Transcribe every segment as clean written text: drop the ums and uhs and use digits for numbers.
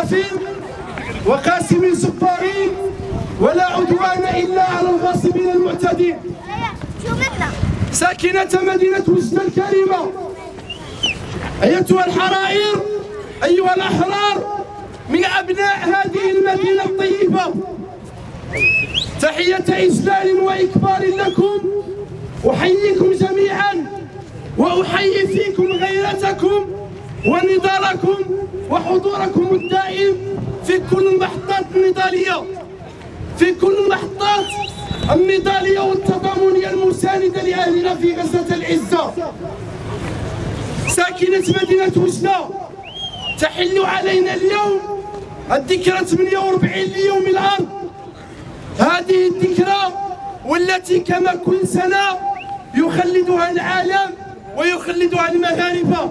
مستضعفين وقاسم جبارين، ولا عدوان إلا على الغاصبين المعتدين. ساكنة مدينة وجدة الكريمة، أيتها الحرائر، أيها الأحرار من أبناء هذه المدينة الطيبة، تحية إجلال وإكبار لكم. أحييكم جميعا وأحيي فيكم غيرتكم ونضالكم وحضوركم الدائم في كل المحطات النضالية، في كل المحطات النضالية والتضامنية المساندة لأهلنا في غزة العزة. ساكنة مدينة وجدة، تحل علينا اليوم الذكرى 48 ليوم الأرض. هذه الذكرى والتي كما كل سنة يخلدها العالم ويخلدها المغاربة،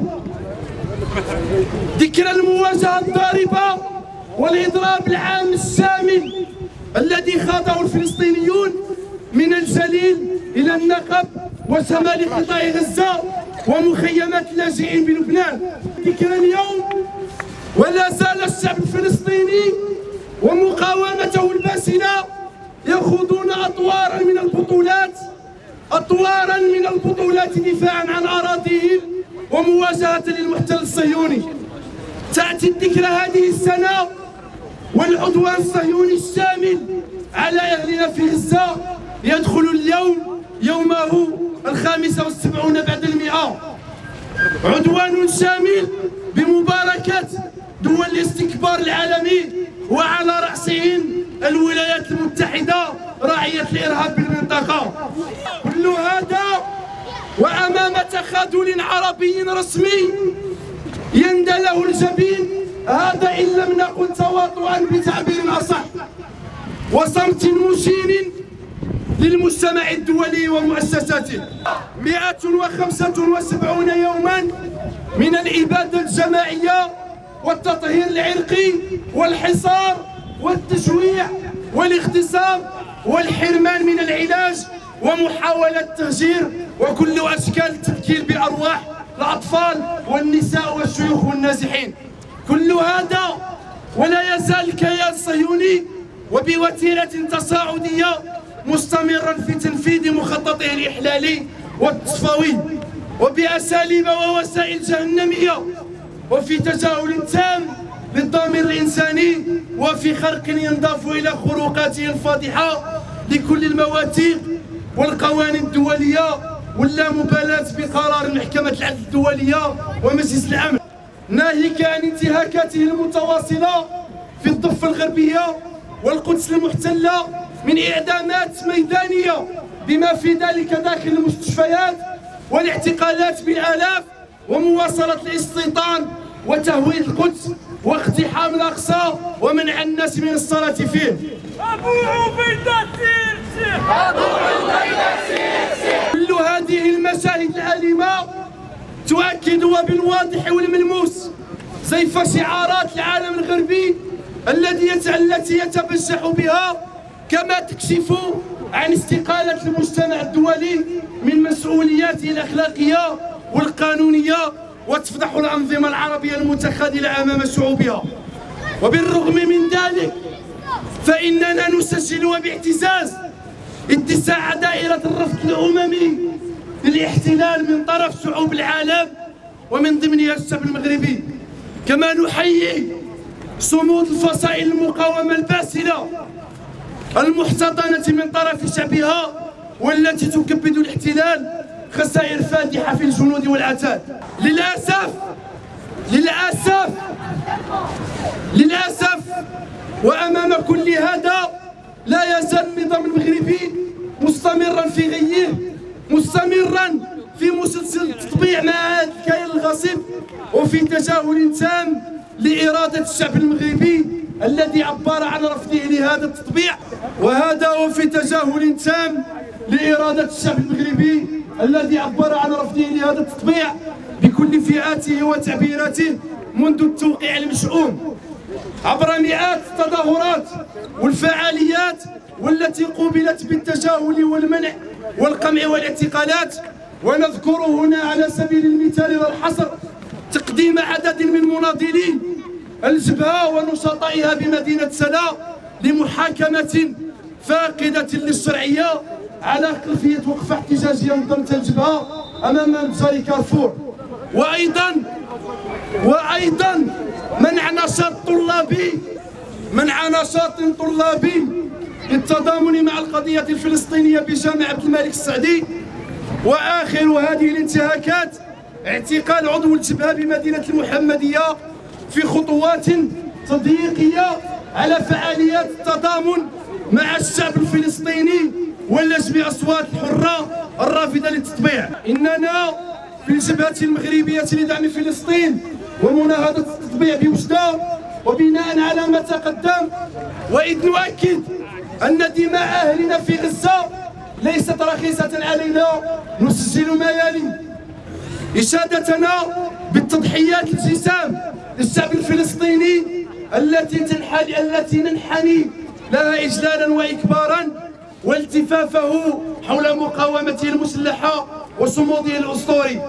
ذكرى المواجهة الضاربة والإضراب العام الشامل الذي خاضه الفلسطينيون من الجليل إلى النقب وشمال قطاع غزة ومخيمات اللاجئين بلبنان. ذكرى اليوم ولا زال الشعب الفلسطيني ومقاومته الباسلة يخوضون أطوارا من البطولات دفاعا عن أراضيهم ومواجهة للمحتل الصهيوني. تأتي الذكرى هذه السنة والعدوان الصهيوني الشامل على أهلنا في غزة يدخل اليوم يومه 75 بعد 100. عدوان شامل بمباركة دول الاستكبار العالمي وعلى رأسهم الولايات المتحدة راعية الإرهاب بالمنطقة. كل هذا وأمام تخاذل عربي رسمي يندى له الجبين، هذا إن لم نقل تواطؤا بتعبير أصح، وصمت مشين للمجتمع الدولي ومؤسساته. 175 يوما من الإبادة الجماعية والتطهير العرقي والحصار والتجويع والاغتصاب والحرمان من العلاج ومحاولة التهجير وكل أشكال التبكير بأرواح الأطفال والنساء والشيوخ والنازحين. كل هذا ولا يزال الكيان الصهيوني وبوتيرة تصاعدية مستمرا في تنفيذ مخططه الإحلالي والتصفوي وبأساليب ووسائل جهنمية، وفي تجاهل تام للضمير الإنساني، وفي خرق ينضاف إلى خروقاته الفاضحة لكل المواثيق والقوانين الدولية واللامبالاة بقرار محكمة العدل الدولية ومجلس الأمن، ناهيك عن انتهاكاته المتواصلة في الضفة الغربية والقدس المحتلة من إعدامات ميدانية بما في ذلك داخل المستشفيات والاعتقالات بالآلاف ومواصلة الاستيطان وتهويد القدس واقتحام الأقصى ومنع الناس من الصلاة فيه. أبو عبيدة كل هذه المشاهد الأليمة تؤكد وبالواضح والملموس زيف شعارات العالم الغربي التي يتبجح بها، كما تكشف عن استقالة المجتمع الدولي من مسؤولياته الأخلاقية والقانونية وتفضح الأنظمة العربية المتخاذلة أمام شعوبها. وبالرغم من ذلك فإننا نسجل وباعتزاز اتساع دائرة الرفض الأممي للاحتلال من طرف شعوب العالم ومن ضمنها الشعب المغربي، كما نحيي صمود الفصائل المقاومة الباسلة المحتضنة من طرف شعبها والتي تكبد الاحتلال خسائر فادحة في الجنود والعتاد. للأسف وأمام كل هذا لا يزال النظام المغربي مستمرا في غيه، مستمرا في مسلسل التطبيع مع هذا الكيان الغصيب وفي تجاهل تام لإرادة الشعب المغربي الذي عبر عن رفضه لهذا التطبيع، وهذا وفي تجاهل تام لإرادة الشعب المغربي الذي عبر عن رفضه لهذا التطبيع بكل فئاته وتعبيراته منذ التوقيع المشؤوم عبر مئات التظاهرات والفعاليات والتي قوبلت بالتجاهل والمنع والقمع والاعتقالات. ونذكر هنا على سبيل المثال والحصر تقديم عدد من المناضلين الجبهة ونشطائها بمدينة سلا لمحاكمة فاقدة للشرعية على خلفية وقفة احتجاجية نظمت الجبهة أمام متجر كارفور. وأيضا منع نشاط طلابي للتضامن مع القضية الفلسطينية بجامع عبد الملك السعدي. وآخر هذه الانتهاكات اعتقال عضو الجبهة بمدينة المحمدية في خطوات تضييقية على فعاليات التضامن مع الشعب الفلسطيني واللجنة بأصوات الحرة الرافضة للتطبيع. إننا في الجبهة المغربية لدعم فلسطين ومناهضة التطبيع بوجدة وبناء على ما تقدم، وإذ نؤكد أن دماء أهلنا في غزة ليست رخيصة علينا، نسجل ما يلي: إشادتنا بالتضحيات الجسام للشعب الفلسطيني التي ننحني لها إجلالا وإكبارا، والتفافه حول مقاومته المسلحة وصموده الأسطوري.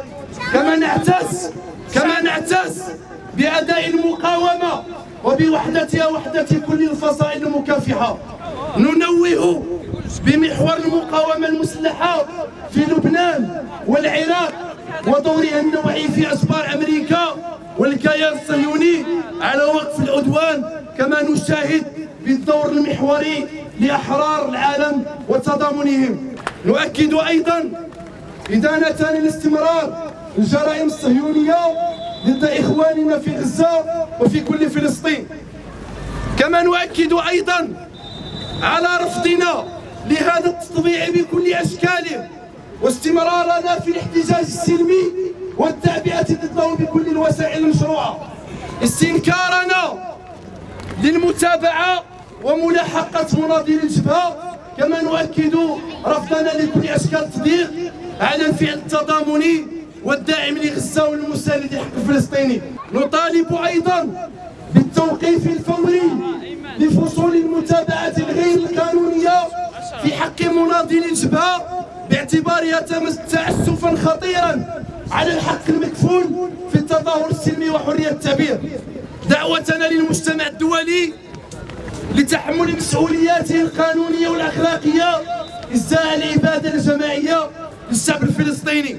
كما نعتز بأداء المقاومة وبوحدتها وحدة كل الفصائل المكافحة. ننوه بمحور المقاومة المسلحة في لبنان والعراق ودورها النوعي في أسفار أمريكا والكيان الصهيوني على وقف العدوان، كما نشاهد بالدور المحوري لأحرار العالم وتضامنهم. نؤكد أيضا إدانة الاستمرار الجرائم الصهيونية ضد إخواننا في غزة وفي كل فلسطين. كما نؤكد أيضا على رفضنا لهذا التطبيع بكل أشكاله، واستمرارنا في الاحتجاج السلمي والتعبئة ضده بكل الوسائل المشروعة، استنكارنا للمتابعة وملاحقة مناضلي الجبهة. كما نؤكد رفضنا لكل أشكال التضييق على الفعل التضامني والداعم لغزة والمساند للحق الفلسطيني. نطالب أيضا بالتوقيف الفوري لفصول المتابعة الغير القانونية في حق مناضلي الجبهة باعتبارها تعسفا خطيرا على الحق المكفول في التظاهر السلمي وحرية التعبير. دعوتنا للمجتمع الدولي لتحمل مسؤولياته القانونية والأخلاقية إزاء الإبادة الجماعية للشعب الفلسطيني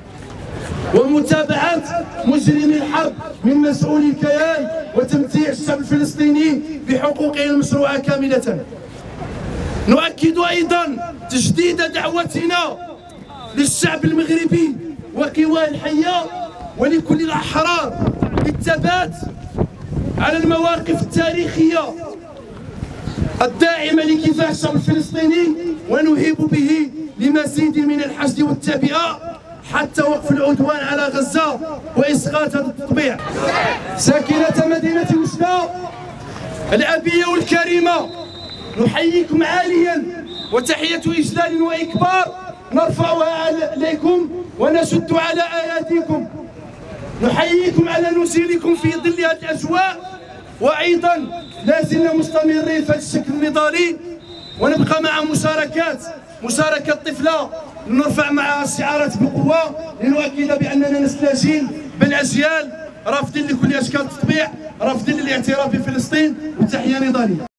ومتابعة مجرمي الحرب من مسؤولي الكيان وتمتيع الشعب الفلسطيني بحقوقه المشروعة كاملة. نؤكد أيضا تجديد دعوتنا للشعب المغربي وقواه الحية ولكل الأحرار للثبات على المواقف التاريخية الداعمة لكفاح الشعب الفلسطيني، ونهيب به لمزيد من الحشد والتعبئة حتى وقف العدوان على غزة وإسقاط هذا التطبيع. ساكنة مدينة وجدة الأبية والكريمة، نحييكم عاليا وتحية إجلال وإكبار نرفعها إليكم ونشد على أياديكم. نحييكم على نزيلكم في ظل هذه الأجواء، وأيضا لازلنا مستمرين في هذا الشكل النضالي، ونبقى مع مشاركة طفلة نرفع معها الشعارات بقوة لنؤكد بأننا نستجيل بالأجيال رافضين لكل أشكال التطبيع، رافضين للاعتراف بفلسطين والتحية نضالية.